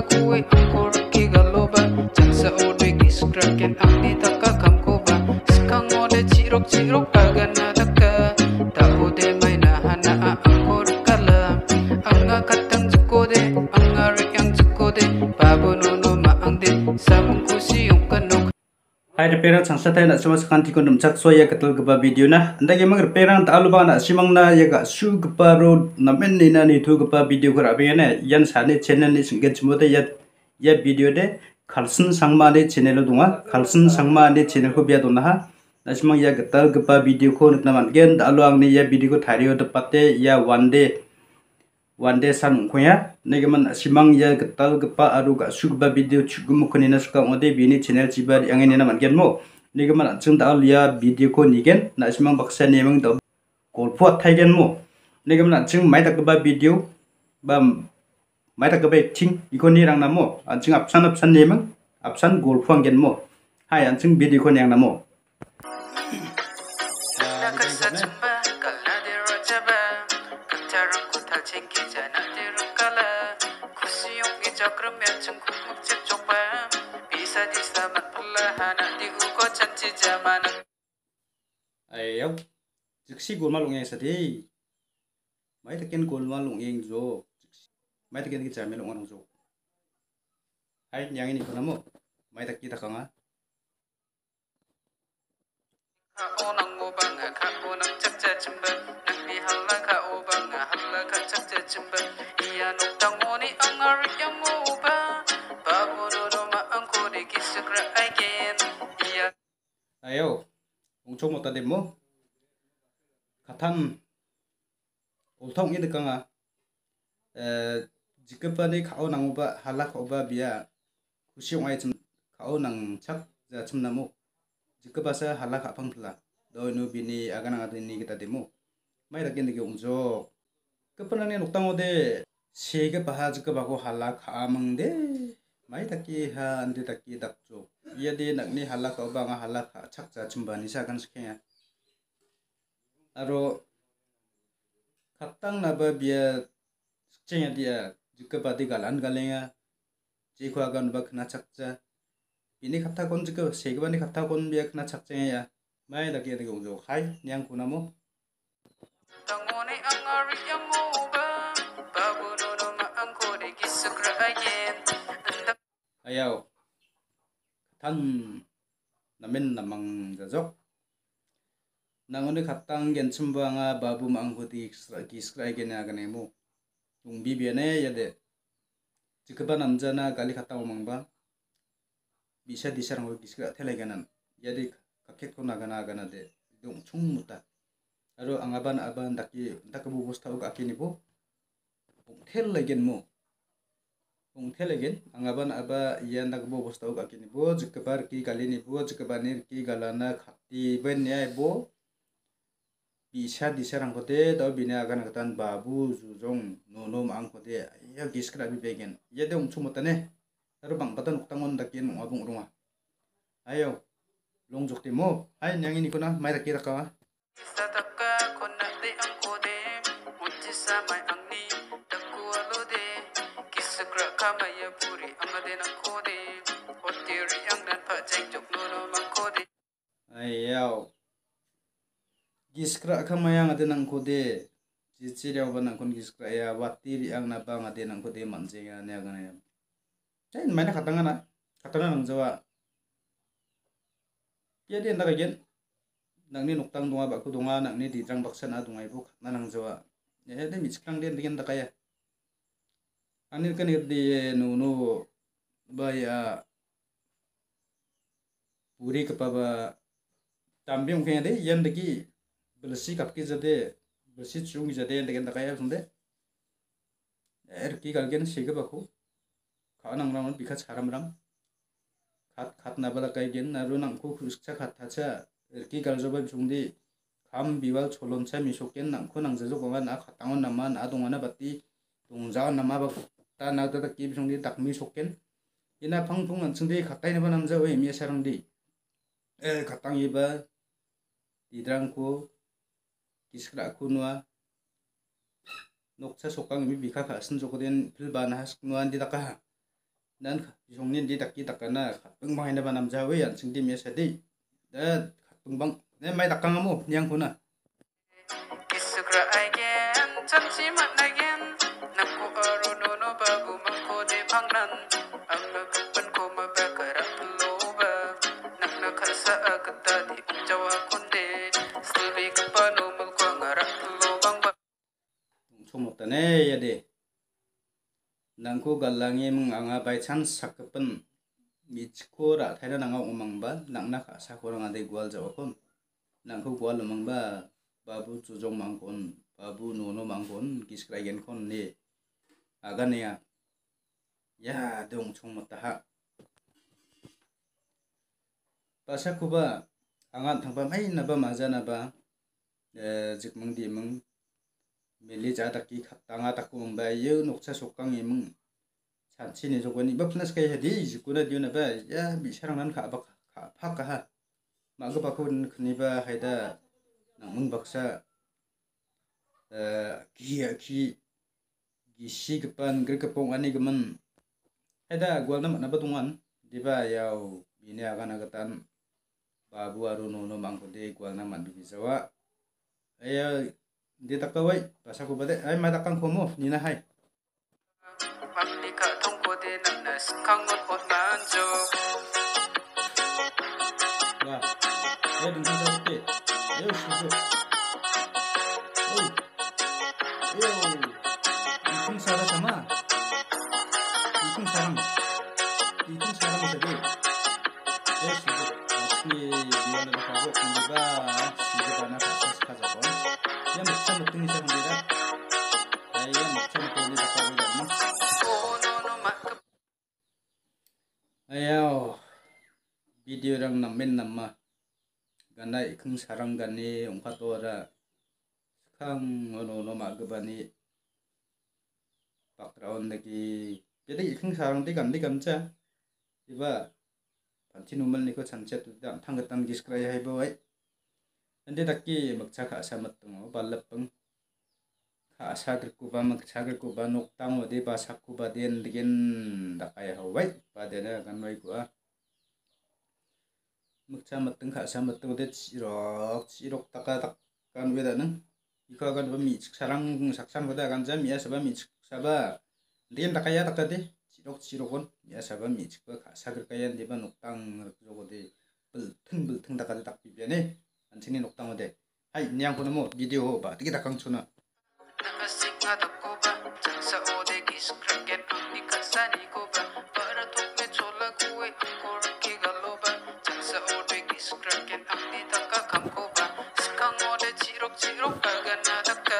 kuwi angkor ki galoba jansa ode giskraken angni taka kamkoba skang ode cirok cirok agana taka ta ode maina hana angkor kala anga katang jukode anga rekyang jukode babonono ma angde samku siyong kanok. Hai repair changsa thai na sama sakan tikon dumchak soya ketel geba video na anda gemang repair ta aluba na simang na yaga su geba ro namen ni na ni thu geba video kara be ne yan sane channel ni singen chmote ya video de khalsin sangma ni channel dunga khalsin sangma ni channel ko bia dona ha na simang ya ketel geba video ko na man gen ta alu ang ni ya video ko thario de pate ya one day san khoya negeman simang ya getal gepa aru ga sugba video chugum khoni na suka ode bini channel chibar angene na mangen mo negeman chung da ya video ko nigen na simang baksa nemang do golpo thaigen mo negeman chung mai tak ba video ba mai tak ba ting ikoni rang na mo chung apsan nemang apsan golpo angen mo hai an chung video ko nyang na mo ayo jiksi golma lungeng sadi mai taken golma lungeng jo mai taken ki jamel ong jo hai nyang ini konamo mai takki takanga onang mo banga ka onang chapcha chimba nangni halla ka obanga halla ka chapcha chimba iya noktang moni angar yang oba babono ma angko de kisakra again iya ayo ungcho mota demo katam ultong ini dekanga jika pani kau nangoba halak oba biya kusiong ai kau nang chak ja chimnamo jika basa halak apang pula doinu bini agan ini kita demo mai dakin deke ungjo kepenane nuktang ode sege baha jika bako halak amang de mai taki ha andi taki dakjo iya de nakni halak oba nga halak chak ja chimbani sakan skenya aro katang naba biya skenya dia jika badi galan galenga jiko agan ba kena chakja ini kata kon jika segabani kata kon biya kena chakjeng ya mai daki deke ungjo hai nyang kunamo tangone angari yang oba babono ma angko de kisakra again ayaw tan namen namang jajok nangone katang gen chumbanga babu mangkoti kisra gena ganemo ung bibiane yade jikaba namjana gali katang mangba bisa disarang kisra teleganan yade kaket ko nagana de dong chung muta aro angaban daki dakabu bosta uk akini bo tel legen mo angaban aba iyan dakabu bosta uk akini bo jikabar ki galini bo jikabanir ki galana khati benya bo bisa disarang kote tau bina agan katan babu jujong nono mang kote ya giskra bi begen ya de ungchu motane aro bang patan uktangon dakin ngabung runga ayo long jokti mo ai nyang ini kuna mai rakira ka sataka konna de angkode uchi samai angni takualode kisakra kamaya puri amade nakode hotiri ang dan pa jeng jok nono mangkode ayo giskra kamaya ngade nang kode jiciryaw ba nang kon giskra ya watiri ang naba ngade nang kode manjenga ne agana ya ai mai na katanga nang jawa ya de nda gen nangni nuktang dunga baku dunga nangni didrang baksana dungai bu katna nang jawa ya de michkrang den деген dakaya anir kan de nuno baya puri kepaba tambiong kaya de yan deki belsi kapki jade belsi chung jade деген dakaya sunde erki galgen sege baku khanang rang bika charam rang khat nabala kai gen naru nangko khuskcha khat thacha erki galjoba jungdi kham biwal choloncha misoken nangko nangjajo gonga na khatangon nama na dongana bati dongja nama ba ta na ta ki jungdi takmi soken ina phangphung ansungdi khatai na namja oi mi sarangdi khatang iba didrangko kiskra kunwa nokcha sokang mi bika khasin jokoden pilbana has nuan di taka dan bisongnin di takki takana khatpung bang hina banam jawi an singdi mesadi da khatpung bang ne mai takang amu nyang kuna Kisukra again, Chanchiman again, Naku Aruno Babu Manko de Pangnan, Angna Kapan Koma Bakara Loba, Nakna Kasa Agata di Jawa Kunde, Stevie Kapano Mulkwangara Lobang Ba. sumutane ya de nangku galangi menganga by chance sakpen michko ra thaina nanga umang ba nangna ka sa korang ade gwal jawakon nangku gwal umang ba babu chujong mangkon babu nono mangkon kiskragen kon ne agania ya dong chung mataha pasa kuba angan thangpa mai na ba majana ba jikmang di meng meli jata ki khatanga takum ba ye nokcha sokang imeng chanchini jogoni ba plus kai hadi jikuna diuna ba ya bi sarangan ka ba ka phak ha maga bakun khni ba haida nangmung baksa ki gisi kepan gerkepong ani gemen haida gwalna mana ba tungan diba yaw bini akan agatan babu aru nono mangkode gwalna man bi jawa aya di takawai pasaku bade ay matakang komo nina hai Maplika Tongko de Nanas Kangot Potmanjo. wah ya dengan saute yo susu oh yo ikung sara sama ikung sarang sabi yo susu ni dia na kago tiba susu kana kasas kazakon ya muksa mutung isa kandira ya muksa mutung ni takawi dama Oh no no mak. ayo video rang namen nama gana ikung sarang gani ongkatora kang ono magabani background lagi jadi ikung sarang di ganti gamca iba panci numal niko sancet udah tanggetan giskraya hai bawai nanti taki makca ka samat tungo balapeng ka sagar kuba makca gar kuba noktang odi basak kuba den digen dakaya hawai padena kan wai kuah makca mateng ka samat tungo de cirok taka takkan weda neng iko akan bami sarang saksan kuda akan jam ya sabah mi sabah digen dakaya takade cirokon ya sabah mi cikba ka sagar kaya di ba noktang jogo de belteng dakade tak bibiane anjini noktang ode hai nyang kono mo video ba tiki takang chuna Nakasik nga Koba, Jansa Ode Giskraken Angni Kasani Koba, Para Tukme Chola Kuwe Angkor Kigaloba, Jansa Ode Giskraken Angni Taka Kamkoba, Skang Ode Chirok Agana Daka.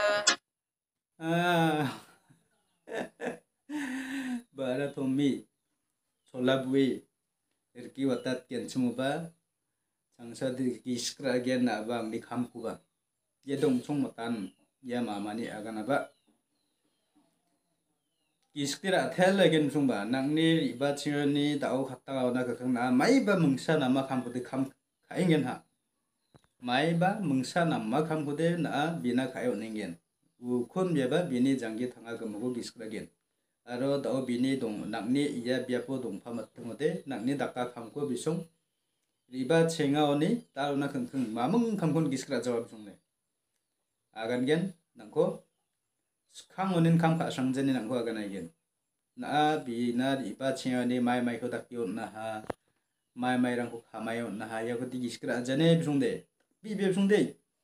bara tommi solabwe erki watat ken sumuba changsa di kiskra gen na bang di kamkuba ye dong chung matan ya mamani agana ba kiskira thel gen sungba nangni iba chirni dau khatta na kakang na mai ba mungsa nama kamkude kam kaingen ha mai ba mungsa nama kamkude na bina kayo ningen ukun biaba bini janggi thanga gemugo kiskra gen aro dao bini dong nakni iya biapo dong pamatengode nakni daka kamko bisong riba chenga oni taruna kengkeng mamung kamkon giskra jawab songne agan gen nangko skang onin kam ka sangjani nangko agan igen na bina riba chenga ni mai ko dakyo na ha mai rangko khamayo na ha ya ko di giskra jane bisongde bi bisongde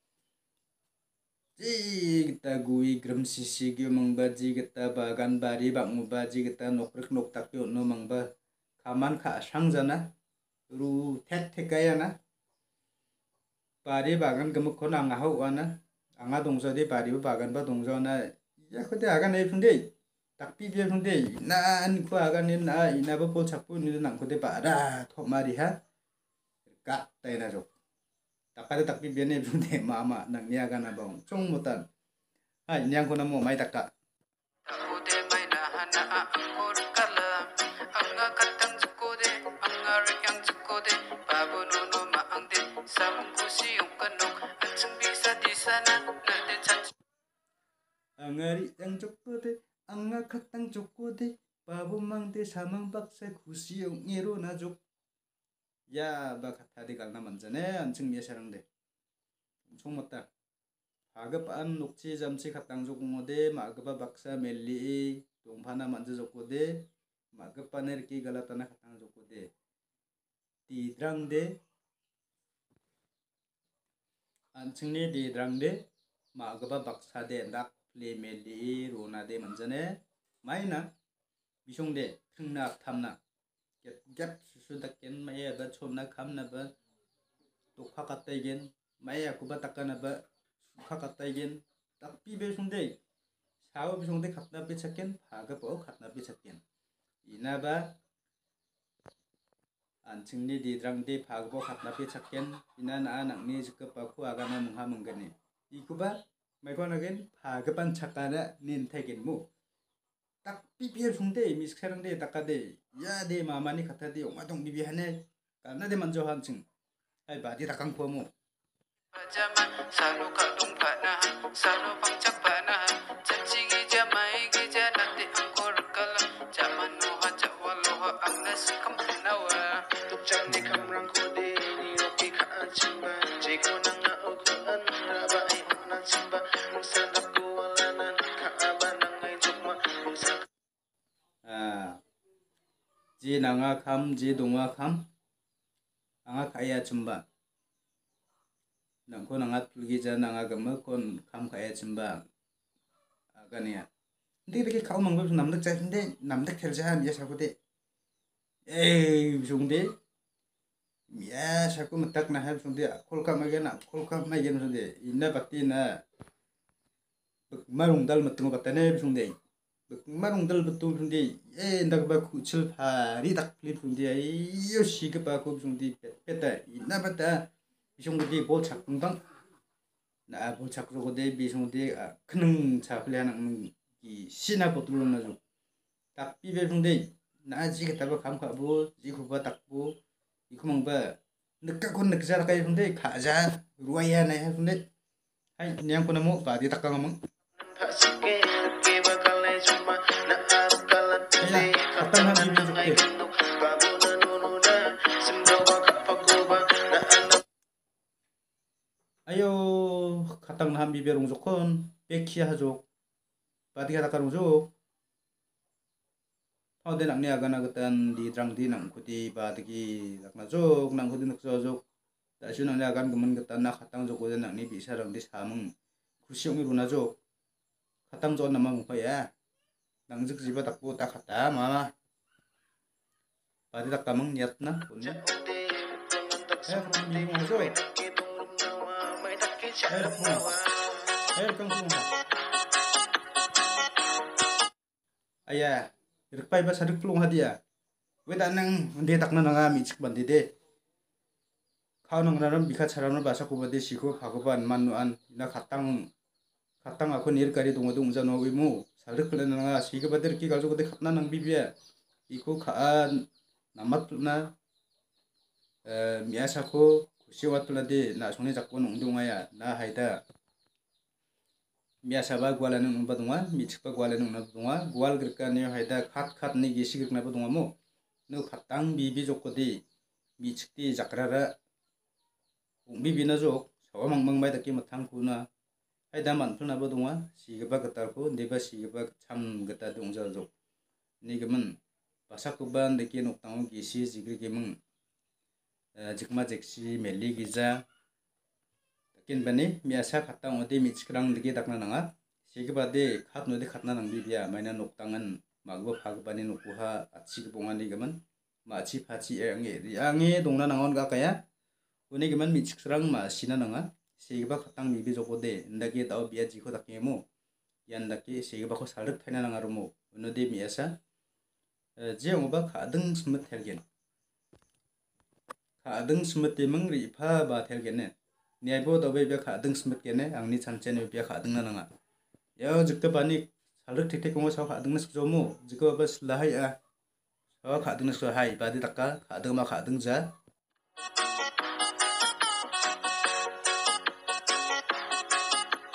ji kita gui gram sisi gyo mangba ji kita bagan bari bakmuba ji kita nokrek noktak yo no mangba kaman ka sangjana ru tet tekaya na bari bagan gemuk kon anga hau ana anga dongso de bari bagan ba dongso na ya khote agan ei phunde takpi bi phunde na an ko agan ni na ina ba pol chapu ni nang khote bara thomari ha ka tai na jo takade takpi biane phunde mama nang ni agan abong chung mutan hai nyang ko na mo mai takka Ode Mai Nahana Angkor Kala, Anga Katang Jukode, Anga Rikyang Jukode, Babu Nono Maangde, Samkusi Yungkanok, Atsung Bisa di sana, Nade Chan. angari yang cokode anga katang cokode Pabumang te samang baksa kusiong ngero najuk. Ya ba kata di kalna manjane anjing mia sarang de. Chung mata. Agapaan nukci jamci katang juk ngode magaba baksa melli dongphana manja jokode magapaner ki galatana katang jokode. Tidrang de anjingni didrang de magaba baksa de dak ple melli rona de manjane maina bisong de thungna thamna get susu dakken maya ba chomna khamna ba tokha kataigen maya kuba takana ba sukha kataigen takpi be sungde sao be sungde khatna pe chakken phaga po khatna pe chakken ina ba anjingni didrang de phaga po khatna pe chakken ina na nangni jikka pa khu agana mungha munggani ikuba maikon again phaga pan chakana nin thaigen mu tak pipier sungde miskarang de takade ya de mamani kata de omadong bibi hane karena de manjo hancing ai badi takang kuamu Pajama salo kalung pana salo pangcak pana cacing jamai gija nanti angkor kala zaman noha jawaloha angnas kamnawa tukjang ni kamrang kode ni oki ka chimba jeko nanga oku an rabai nan simba musadak walanan ka abanang ay jukma musak ji nanga kham ji donga kham anga kaya chumba nangko nanga tulgija nanga gama kon kham kaya chumba agania ndi beke kau mangba namdak chainde namdak khelja miya sakude sungde miya saku matak na ha sungde kolka magen sungde inna bakti na marung dal matungo batane sungde marung dal betul sungde ndak ba kuchil phari dak pli sungde yo siga ba ko sungde peta inna bata bisungde bol chakbang na bol chakrogo de bisungde khnung chapli hanang ki sina potulong na ju tak pi be sungde na ji ka taba kham khabu ji khuba takbu ikhumang ba nekka kon nekjar kai sungde khaja ruaya na ha sungde hai nyang ko namo ba di takang amang ayo katang ham biberong jokon bekia hajok badiga takarong jok paude nangni agana gatan di drang di nang kuti badigi lakna jok nang kuti nakso jok dasu nangni agan gemen gatan na katang jok ode nangni bisa rang di samung kusiong iruna jok katang jok nama mupaya nang jik jiba takbo tak kata mama badi takamang niat na punya ayah irpai ba sadik plung hadia weda nang nde takna nanga michik bandi de khaw nang naram bikha charam basa ko bade siko bhagavan manu an na khatang ako nir kari dunga dung jano wimu sadik kle nanga siko bader ki gajo de khatna nang bibia iko khaan namat na miasa ko kusiwat plade na sone jakko nong dunga ya na haida miasa ba gwala nang ba dunga michik ba gwala nang na dunga gwal grka ne haida khat ni gisi grna ba dunga mo no khatang bibi jokko di michikti jakrara bibi na jok sawa mangmang mai daki mathang kuna haida manphulna ba dunga sigaba gatar ko deba sigaba cham gata dungja jok ni gaman basakuban deki noktang gisi jigri gemeng jikma jeksi meli giza takin bani miasa khatang ode michikrang deki dakna nanga sigaba de khatno de khatna nang bibia maina noktangan magba phagbani nokuha achi bongani gaman machi phachi ange dongna nangon ga kaya uni gaman michikrang ma sina nanga sigaba khatang bibi jokode ndagi daw bia jiko dakemo yan daki sigaba ko salrik thaina nanga rumo unode miasa je ngoba khadeng smut helgen khadeng smut temang ri pha ba helgen ne nyaibo dawe be khadeng smut gene angni chanchene be khadeng na nanga yo jikta bani salrik thik thik ko sa khadeng na sjomo jiko bas lahai a sa khadeng na so hai badi takka khadeng ma khadeng ja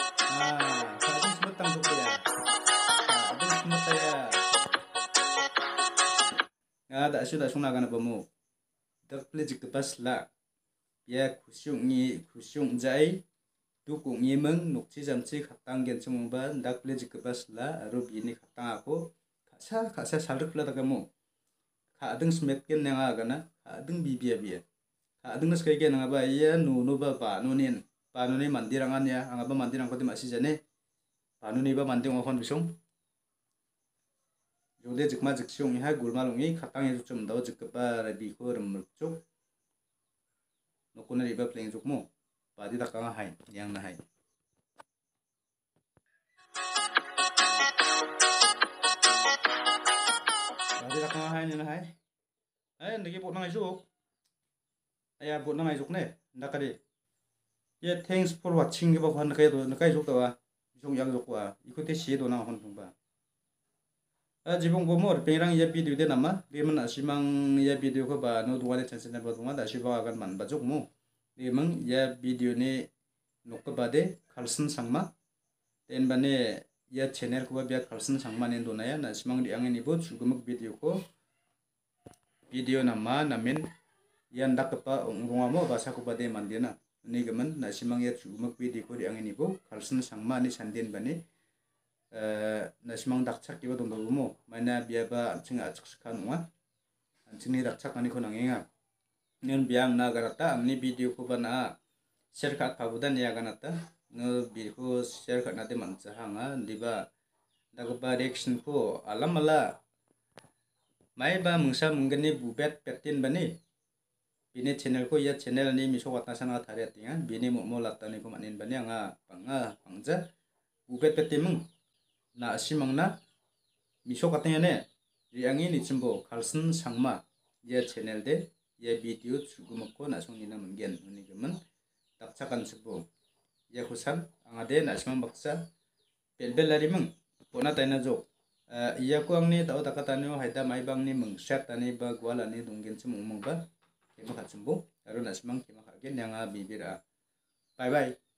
khadeng smut tang jok ya khadeng smut ya ada sudah sung naga na bamu dak ple jik pas la ya kusyung jai tu ku ngi meng nuk chi jam chi khatang gen chung ba dak ple jik pas la aro bini khatang ako khasa salrik la daga mo kha adeng smet gen nga ga na adeng bibia bia kha adeng nas kai gen nga ba ya nu ba pa nu ni mandirangan ya anga ba mandirang ko ti masih jane pa nu ni ba manding ofon bisung jode jikma jiksung ha gulmalungi khatang yu chum daw jik ba rabi ko ram chuk nokuna riba pleng juk mo padi dakanga hai yang na hai padi dakanga hai ni na hai ndagi bot nangai juk aya bot nangai juk ne ndakari ye thanks for watching ge ba khan kai do nakai juk tawa jung yang juk wa ikote si do na hon thung ba jibong bomor pengrang ya video de nama de man asimang ya video ko ba no duwa de chansen ba dunga da si ba akan man ba juk mo de mang ya video ne nokka ba de khalsan sangma ten bane ya channel ko ba bia khalsan sangma ne do na ya na simang di angeni bo chugumak video ko video nama namen yan dakpa ongrunga mo basa ko ba de mandena ni gaman na simang ya chugumak video ko di angeni bo khalsan sangma ni sanden bane na simang dakchak iba dong mo mana biaba anching achikkan wa anchini dakchak ani ko nangenga nen biang na garata amni video ko bana share kat pabudan ya ganata no bi ko share kat nate mancha hanga diba dagba reaction ko alamala mai ba mungsa munggani bubet petin bani bini channel ko ya channel ni miso watna sana thare tinga bini mo latani ko manin bani anga pangja bubet petimung na asimang na miso katanya ne riangi ni chimbo khalsan sangma ya channel de ya video chugumakko na songnina munggen ni gemen dakchakan sepo ya khusan angade na asimang baksa belbelari mung pona taina jok iya ko angni tau takatano haida maibang ni mung set tani ba gwalani dunggen chimung ba kema khatsimbo aro na asimang kema khagen yanga bibira bye bye